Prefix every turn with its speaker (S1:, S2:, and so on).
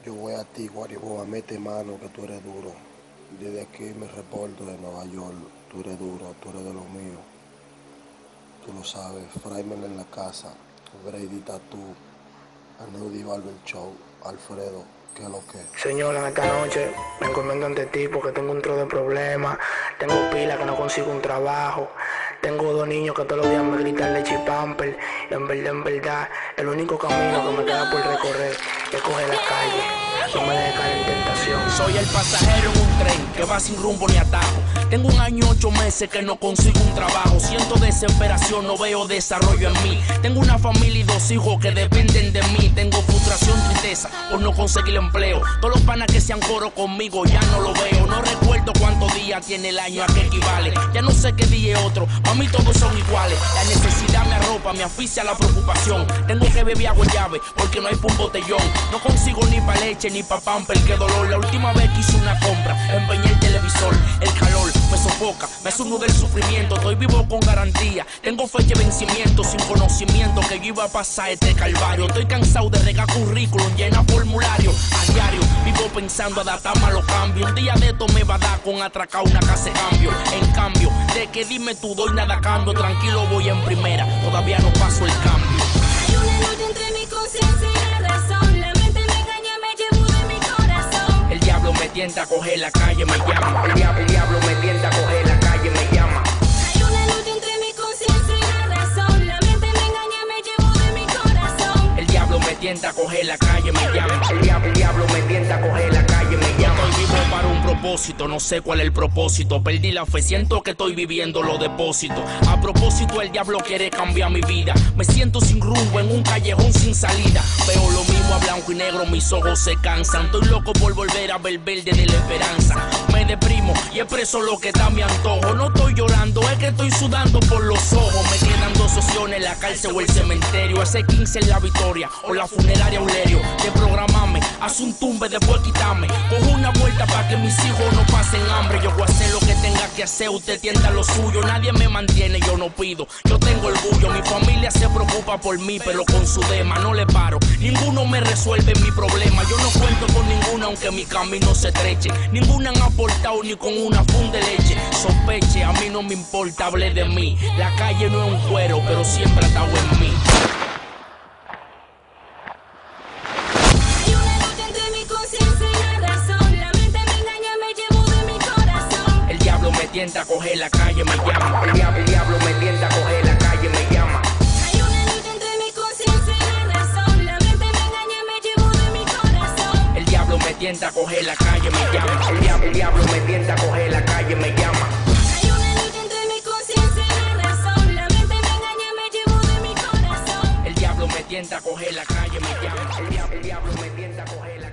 S1: Yo voy a ti, Guariboa, mete mano que tú eres duro. Desde aquí me reporto de Nueva York. Tú eres duro, tú eres de los míos. Tú lo sabes, Fraimen en la casa, Brady Tatú, Aneudi Barber Show, Alfredo, ¿qué es lo que?
S2: Señora, en esta noche me encomiendo ante ti porque tengo un tro de problemas. Tengo pila que no consigo un trabajo. Tengo 2 niños que todos los días me gritan leche y pamper. En verdad, el único camino que me queda por recorrer es coger la calle. No me dejes caer en tentación.
S3: Soy el pasajero en un tren que va sin rumbo ni atajo. Tengo 1 año 8 meses que no consigo un trabajo. Siento desesperación, no veo desarrollo en mí. Tengo una familia y 2 hijos que dependen de mí. Tengo frustración, tristeza por no conseguir empleo. Todos los panas que sean coro conmigo ya no lo veo. No recuerdo cuántos días tiene el año a qué equivale. Ya no sé qué día es otro, para mí todos son iguales. La necesidad me arropa, me asfixia la preocupación. Tengo que beber agua en llave porque no hay pa' un botellón. No consigo ni pa' leche ni pa' pamper, qué dolor. La última vez que hice una compra, empeñé el televisor. El calor me sofoca, me sumo del sufrimiento. Estoy vivo con garantía, tengo fecha de vencimiento. Sin conocimiento que yo iba a pasar este calvario. Estoy cansado de regar currículum, llena formulario. A diario vivo pensando adaptarme a los cambios. Un día de esto me va a dar con atracar una casa de cambio. En cambio, de que dime tú doy nada a cambio. Tranquilo voy en primera, todavía no paso el cambio.
S4: Hay una lucha entre mi conciencia y la razón. La mente me engaña, me llevo de mi corazón.
S3: El diablo me tienta a coger la calle, me llama. El diablo me tienta a coger la calle, me llama.
S4: Hay una lucha entre mi conciencia y la razón. La mente me engaña, me llevo de mi corazón.
S3: El diablo me tienta a coger la calle, me llama. El diablo me tienta a coger la calle, me llama. Yo estoy vivo para un propósito, no sé cuál es el propósito. Perdí la fe, siento que estoy viviendo los depósitos. A propósito, el diablo quiere cambiar mi vida. Me siento sin rumbo en un callejón sin salida. Veo lo mismo a blanco y negro, mis ojos se cansan. Estoy loco por volver a ver verde de la esperanza. Me deprimo y expreso lo que está a mi antojo. No estoy llorando, es que estoy sudando por los ojos. Me quedan 2 opciones, la cárcel o el cementerio. Ese 15 en la Victoria o la funeraria Aulerio. De programarme, haz un tumbe, después quitarme. Cojo una vuelta para que mis hijos no pasen hambre. Yo voy a hacer lo que tenga que hacer, usted tienda lo suyo. Nadie me mantiene, yo no pido. Yo tengo orgullo, mi familia se preocupa por mí, pero con su dema no le paro. Ninguno me resuelve mi problema. Yo no cuento con ninguna aunque mi camino se estreche. Ninguna han aportado ni con una funda de leche. Sospeche, a mí no me importa, hable de mí. La calle no es un cuero, pero siempre ha estado en mí.
S4: Hay una lucha entre mi conciencia y la razón. La mente me engaña, me llevo de mi corazón.
S3: El diablo me tienta a coger la calle, me llama. El diablo me tienta a coger la calle, me llama.
S4: Hay una lucha entre mi conciencia y la razón. La mente me engaña, me llevo de mi corazón.
S3: El diablo me tienta a coger la calle, me llama. El diablo me tienta a coger la calle, me llama.
S4: Hay una lucha entre mi conciencia y la razón. La mente me engaña, me llevo de mi corazón.
S3: El diablo me tienta a coger la calle, me llama. El diablo me tienta a coger la calle.